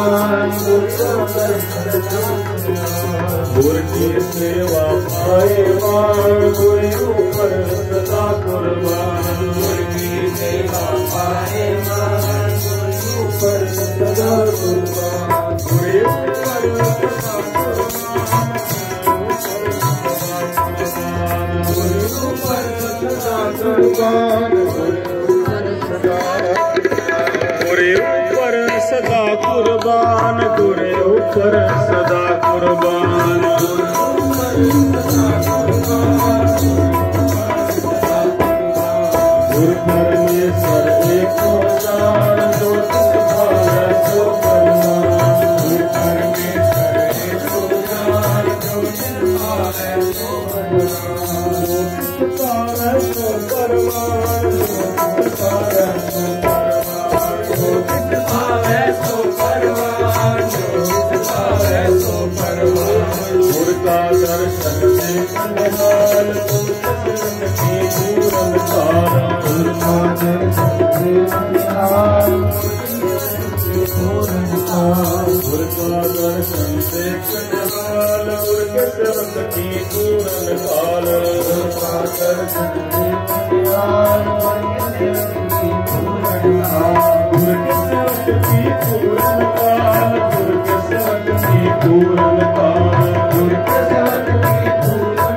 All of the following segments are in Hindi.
गुर की सेवा पाए मान गुरु ऊपर सदा कुर्बान। गुर की सेवा पाए मान गुरु ऊपर सदा कुर्बान। गुरु ऊपर सदा कुर्बान। गुरु ऊपर सदा कुर्बान। गुरु ऊपर सदा कुर्बान। गुरु ऊपर सदा कुर्बान। गुरु परमेश्वर एक जान जो तिस भावै सो परमान। गुरु परमेश्वर एक जान जो तिस भावै सो परमान। जो तिस भावै सो परमान। जो तिस भावै सो परमान। जो तिस भावै सो परमान। गुरु का दर्शन से कन्हाल तुम सजन की पूरन काल। गुरु का दर्शन से कन्हाल पूरन काल। गुरु का दर्शन से कन्हाल गुरु के सेवक की पूरन काल। गुरु का दर्शन से कन्हाल गुरु के सेवक की पूरन काल। गुरु के सेवक की पूरन काल। गुरु के सेवक की पूरन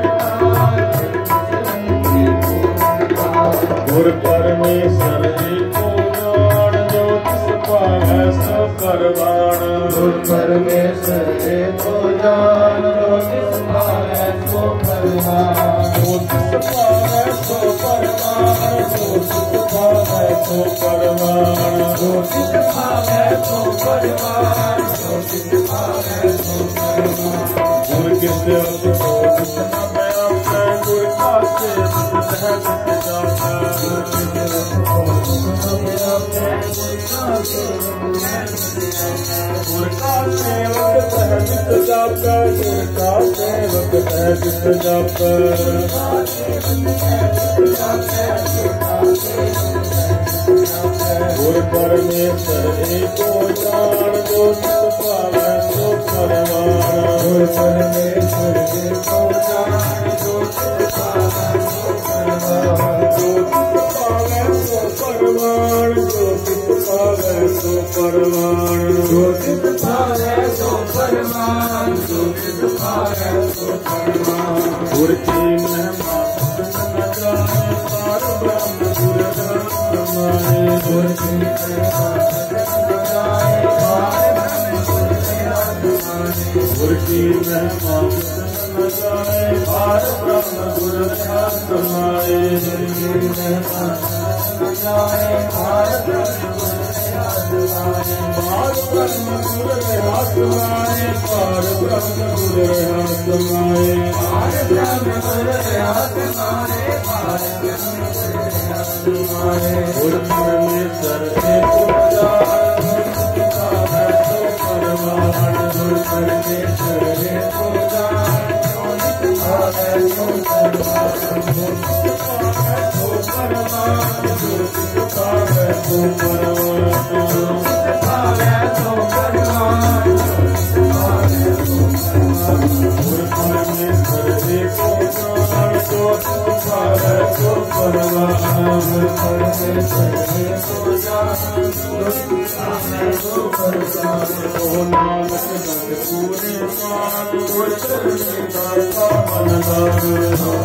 काल। गुरु परमेश्वर एको जान जो तिस भावै सो परमान। गुरु परमेश्वर एको जान जो तिस भावै सो परमान। जो तिस भावै सो परमान। जो तिस भावै सो परमान। जो तिस भावै सो परमान। जो तिस भावै सो परमान। गुरु के सेवक को जिस न मैं आपसे गुरु का सेवक है जिस जाता। गुरु के सेवक को जिस न मैं आपसे गुरु का सेवक है जिस जाता। गुरु का सेवक है जिस जाता। गुरु का सेवक है जिस जाता। गुरु परमेश्वर एको जान जो तिस भावै सो परमान। गुरु परमेश्वर एको जान जो तिस भावै सो परमान। जो तिस भावै सो परमान। जो तिस भावै सो परमान। जो तिस भावै सो परमान। जो तिस भावै सो परमान। गुरु की महिमा न जाने पार ब्रह्म गुरु धर्म समाए। गुरु की महिमा न जाने पार ब्रह्म गुरु धर्म समाए। गुरु की महिमा न जाने पार ब्रह्म गुरु धर्म समाए। गुरु की महिमा न जाने पार ब्रह्म गुरु धर्म समाए। पार ब्रह्म गुरु धर्म समाए। पार ब्रह्म गुरु धर्म समाए। पार ब्रह्म गुरु धर्म समाए। पार ब्रह्म गुरु धर्म समाए। गुरु परमेश्वर एको जान जो तिस भावै सो परमान। गुरु परमेश्वर एको जान जो तिस भावै सो परमान। जो तिस भावै सो परमान। जो तिस भावै सो परमान। जो तिस भावै सो परमान। गुरु परमेश्वर एको जान जो तिस भावै सो परमान। गुरु परमेश्वर एको जान जो तिस भावै सो परमान। ओ नानक जग पूरे मान गुरु चरणी दाता मन लागे।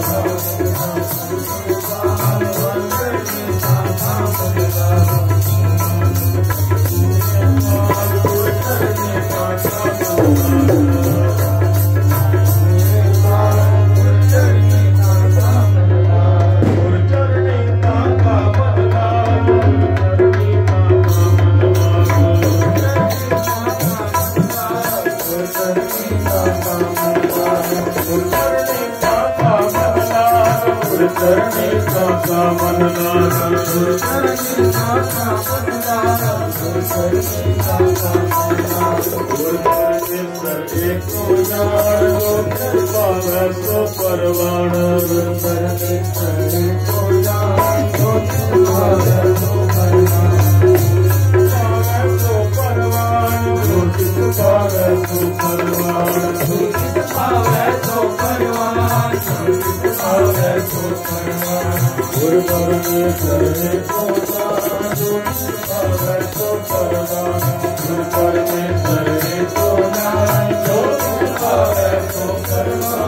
चरणी का मन लागा। गुरु चरणी का मन लागा। गुरु चरणी का मन लागा। गुरु परमेश्वर एको जान जो तिस भावै सो परमान। गुरु परमेश्वर एको जान जो तिस भावै सो परमान। भावै सो परमान। जो तो परवान सूचित पावै तो परवान सूचित पावै तो परवान गुरु परमेश्वर एको जान सूचित पावै तो परवान गुरु परमेश्वर एको जान सूचित पावै तो परवान